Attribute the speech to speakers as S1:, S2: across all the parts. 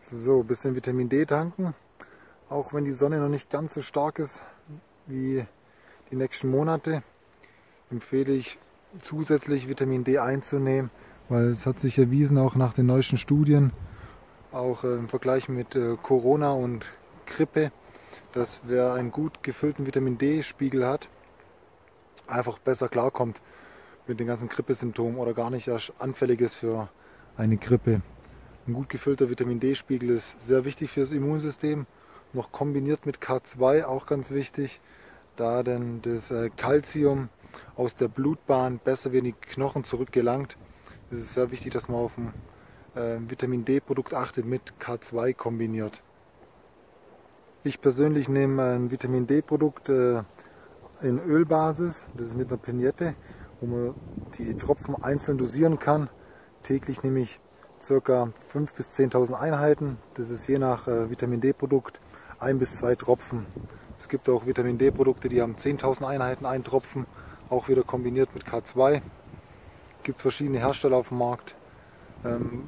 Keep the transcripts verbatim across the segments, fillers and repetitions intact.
S1: So, ein bisschen Vitamin D tanken. Auch wenn die Sonne noch nicht ganz so stark ist wie die nächsten Monate, empfehle ich zusätzlich Vitamin D einzunehmen, weil es hat sich erwiesen, auch nach den neuesten Studien, auch im Vergleich mit Corona und Grippe, dass wer einen gut gefüllten Vitamin D-Spiegel hat, einfach besser klarkommt mit den ganzen Grippesymptomen oder gar nicht erst anfällig ist für eine Grippe. Ein gut gefüllter Vitamin D-Spiegel ist sehr wichtig für das Immunsystem, noch kombiniert mit K zwei, auch ganz wichtig, da denn das Calcium aus der Blutbahn besser wie in die Knochen zurückgelangt. Es ist sehr wichtig, dass man auf ein äh, Vitamin D-Produkt achtet mit K zwei kombiniert. Ich persönlich nehme ein Vitamin D-Produkt äh, in Ölbasis, das ist mit einer Pinette, wo man die Tropfen einzeln dosieren kann. Täglich nehme ich ca. fünftausend bis zehntausend Einheiten, das ist je nach äh, Vitamin D-Produkt ein bis zwei Tropfen. Es gibt auch Vitamin D-Produkte, die haben zehntausend Einheiten, ein Tropfen, auch wieder kombiniert mit K zwei. Es gibt verschiedene Hersteller auf dem Markt. Ähm,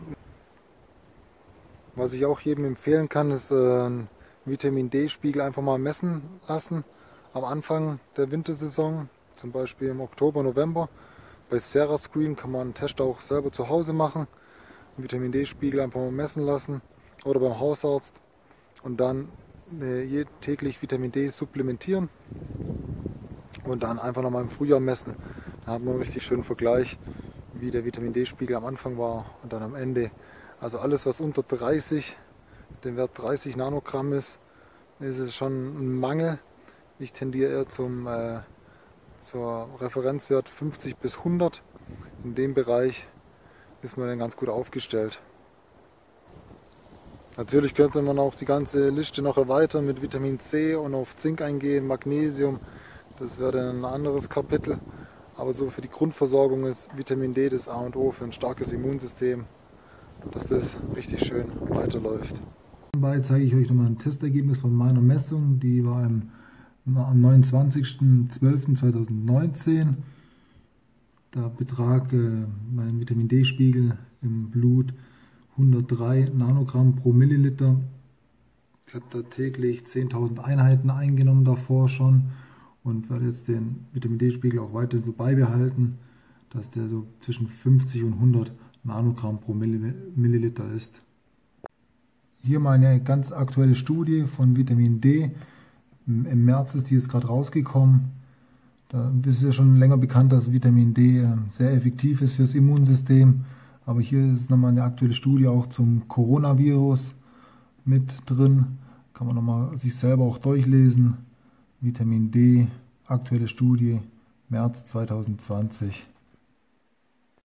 S1: was ich auch jedem empfehlen kann, ist äh, einen Vitamin D-Spiegel einfach mal messen lassen am Anfang der Wintersaison, zum Beispiel im Oktober, November. Bei Serascreen kann man einen Test auch selber zu Hause machen, einen Vitamin D-Spiegel einfach mal messen lassen oder beim Hausarzt und dann äh, täglich Vitamin D supplementieren und dann einfach nochmal im Frühjahr messen. Dann hat man einen richtig schönen Vergleich, wie der Vitamin D-Spiegel am Anfang war und dann am Ende. Also alles, was unter dreißig, den Wert dreißig Nanogramm ist, ist es schon ein Mangel. Ich tendiere eher zum äh, zur Referenzwert fünfzig bis hundert. In dem Bereich ist man dann ganz gut aufgestellt. Natürlich könnte man auch die ganze Liste noch erweitern mit Vitamin C und auf Zink eingehen, Magnesium. Das wäre dann ein anderes Kapitel. Aber so für die Grundversorgung ist Vitamin D das A und O für ein starkes Immunsystem, dass das richtig schön weiterläuft. Dabei zeige ich euch nochmal ein Testergebnis von meiner Messung. Die war im, am neunundzwanzigsten zwölften zweitausendneunzehn. Da betrag äh, mein Vitamin D-Spiegel im Blut hundertdrei Nanogramm pro Milliliter. Ich habe da täglich zehntausend Einheiten eingenommen davor schon und werde jetzt den Vitamin D-Spiegel auch weiterhin so beibehalten, dass der so zwischen fünfzig und hundert Nanogramm pro Milliliter ist. Hier mal eine ganz aktuelle Studie von Vitamin D. Im März ist die jetzt gerade rausgekommen. Da ist ja schon länger bekannt, dass Vitamin D sehr effektiv ist fürs Immunsystem. Aber hier ist nochmal eine aktuelle Studie auch zum Coronavirus mit drin. Kann man nochmal sich selber auch durchlesen. Vitamin D, aktuelle Studie, März zweitausendzwanzig.